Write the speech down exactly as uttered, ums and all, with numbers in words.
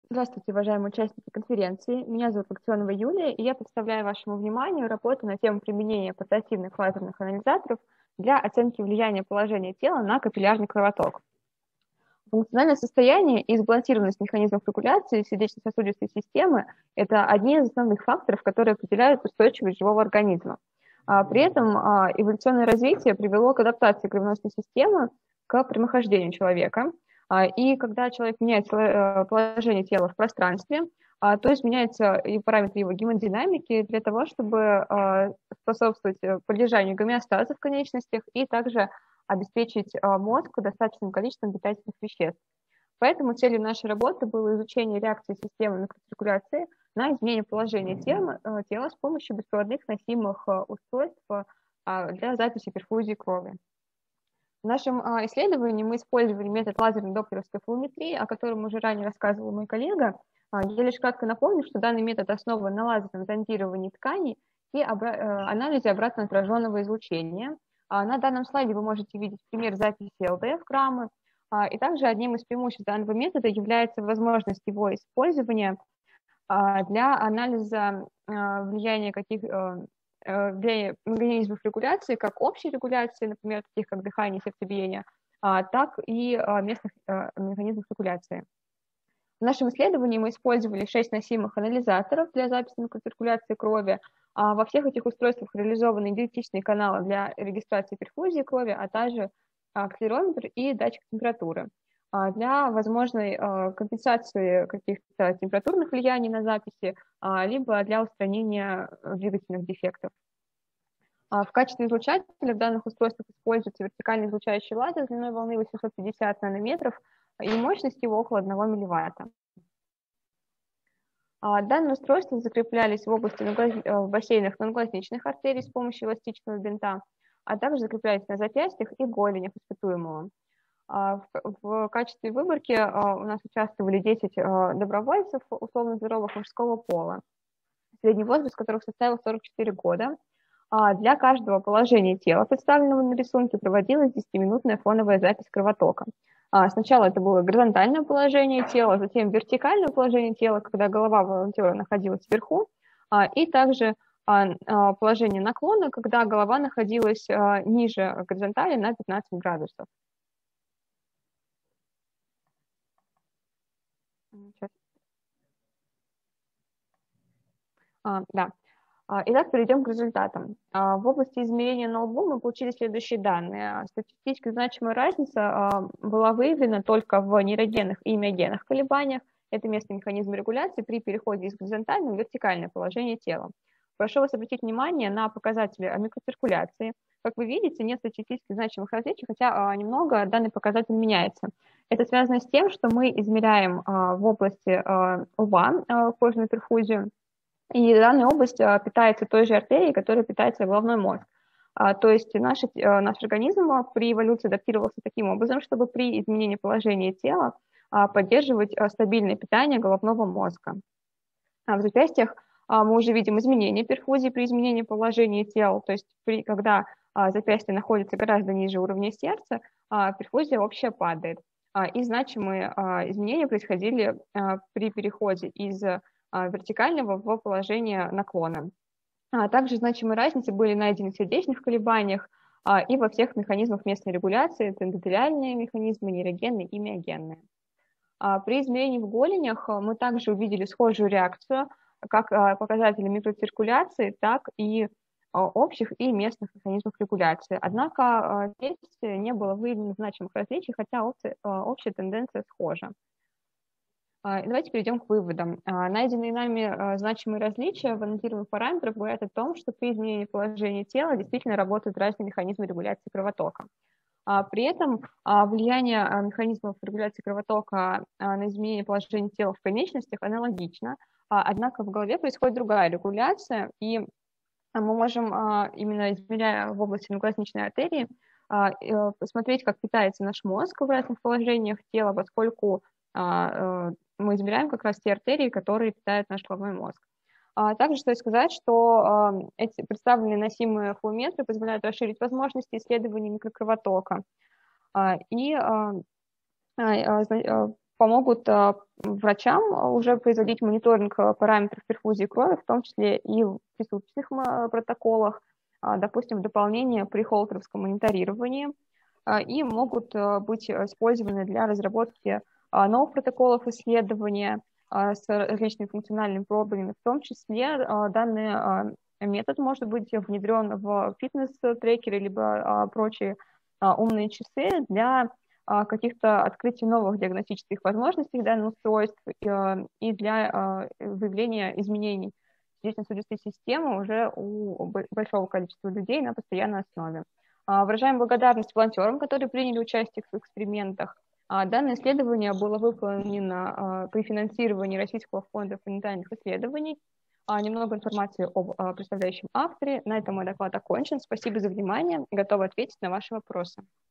Здравствуйте, уважаемые участники конференции. Меня зовут Локтионова Юлия, и я представляю вашему вниманию работу на тему применения портативных лазерных анализаторов для оценки влияния положения тела на капиллярный кровоток. Функциональное состояние и сбалансированность механизмов регуляции сердечно-сосудистой системы – это одни из основных факторов, которые определяют устойчивость живого организма. А При этом а, эволюционное развитие привело к адаптации кровеносной системы к прямохождению человека. А, И когда человек меняет э, положение тела в пространстве, а, то изменяются и параметры его гемодинамики для того, чтобы а, способствовать э, поддержанию гомеостаза в конечностях и также обеспечить а, мозг достаточным количеством питательных веществ. Поэтому целью нашей работы было изучение реакции системы микроциркуляции на изменение положения тела, тела с помощью беспроводных носимых устройств для записи перфузии крови. В нашем исследовании мы использовали метод лазерной доплеровской флуометрии, о котором уже ранее рассказывал мой коллега. Я лишь кратко напомню, что данный метод основан на лазерном зондировании тканей и анализе обратно отраженного излучения. На данном слайде вы можете видеть пример записи эл дэ эф-граммы. И также одним из преимуществ данного метода является возможность его использования для анализа влияния каких влияния механизмов регуляции, как общей регуляции, например, таких как дыхание и сердцебиение, так и местных механизмов регуляции. В нашем исследовании мы использовали шесть носимых анализаторов для записи микроциркуляции крови. Во всех этих устройствах реализованы идентичные каналы для регистрации перфузии крови, а также акселерометр и датчик температуры. Для возможной компенсации каких-то температурных влияний на записи, либо для устранения двигательных дефектов. В качестве излучателя в данных устройствах используется вертикальный излучающий лазер длиной волны восемьсот пятьдесят нанометров и мощность его около одного милливатта. Данные устройства закреплялись в области в бассейнах надглазничных артерий с помощью эластичного бинта, а также закреплялись на запястьях и голенях испытуемого. В качестве выборки у нас участвовали десять добровольцев условно здоровых мужского пола, средний возраст которых составил сорок четыре года. Для каждого положения тела, представленного на рисунке, проводилась десятиминутная фоновая запись кровотока. Сначала это было горизонтальное положение тела, затем вертикальное положение тела, когда голова волонтера находилась вверху, и также положение наклона, когда голова находилась ниже горизонтали на пятнадцать градусов. Сейчас. А, да. Итак, перейдем к результатам. В области измерения на лбу мы получили следующие данные. Статистически значимая разница была выявлена только в нейрогенных и миогенных колебаниях. Это местный механизм регуляции при переходе из горизонтального в вертикальное положение тела. Прошу вас обратить внимание на показатели микроциркуляции. Как вы видите, нет статистически значимых различий, хотя немного данный показатель меняется. Это связано с тем, что мы измеряем в области лба кожную перфузию, и данная область питается той же артерией, которая питается головной мозг. То есть наш, наш организм при эволюции адаптировался таким образом, чтобы при изменении положения тела поддерживать стабильное питание головного мозга. В запястьях мы уже видим изменение перфузии при изменении положения тела, то есть при, когда запястье находится гораздо ниже уровня сердца, перфузия общая падает. И значимые изменения происходили при переходе из вертикального в положение наклона. Также значимые разницы были найдены в сердечных колебаниях и во всех механизмах местной регуляции, это эндотелиальные механизмы, нейрогенные и миогенные. При измерении в голенях мы также увидели схожую реакцию, как показатели микроциркуляции, так и общих и местных механизмов регуляции. Однако здесь не было выявлено значимых различий, хотя общая тенденция схожа. Давайте перейдем к выводам. Найденные нами значимые различия в аннотированных параметрах говорят о том, что при изменении положения тела действительно работают разные механизмы регуляции кровотока. При этом влияние механизмов регуляции кровотока на изменение положения тела в конечностях аналогично, однако в голове происходит другая регуляция, и мы можем, именно измеряя в области надглазничной артерии, посмотреть, как питается наш мозг в разных положениях тела, поскольку мы измеряем как раз те артерии, которые питают наш головной мозг. Также стоит сказать, что эти представленные носимые флуометры позволяют расширить возможности исследования микрокровотока и помогут врачам уже производить мониторинг параметров перфузии крови, в том числе и в присутственных протоколах, допустим, в дополнение при холтеровском мониторировании, и могут быть использованы для разработки новых протоколов исследования с различными функциональными пробами. В том числе данный метод может быть внедрен в фитнес-трекеры либо прочие умные часы для каких-то открытий новых диагностических возможностей данных устройств и для выявления изменений сердечно-сосудистой системы уже у большого количества людей на постоянной основе. Выражаем благодарность волонтерам, которые приняли участие в экспериментах. Данное исследование было выполнено при финансировании Российского фонда фундаментальных исследований. Немного информации об представляющем авторе. На этом мой доклад окончен. Спасибо за внимание. Готова ответить на ваши вопросы.